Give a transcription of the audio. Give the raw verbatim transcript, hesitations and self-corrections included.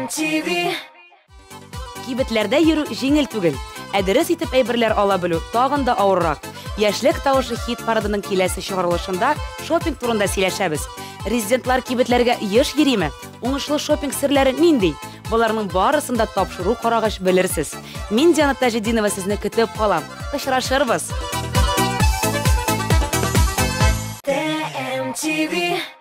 Кибетләрдә йөрү җиңел түгел. Ә дөрес итеп әйберләр ала белү тагын да авыррак. Яшьлек тавышы хит парадының киләсе чыгарылышында шопинг турында сөйләшәбез. Резидентлар кибетләргә еш йөриме? Уңышлы шопинг серләре нинди? Боларның барысында тапшыру карагач белерсез. Мин Диана Таҗетдинова сезне көтеп калам. Очрашырбыз. Т М Т В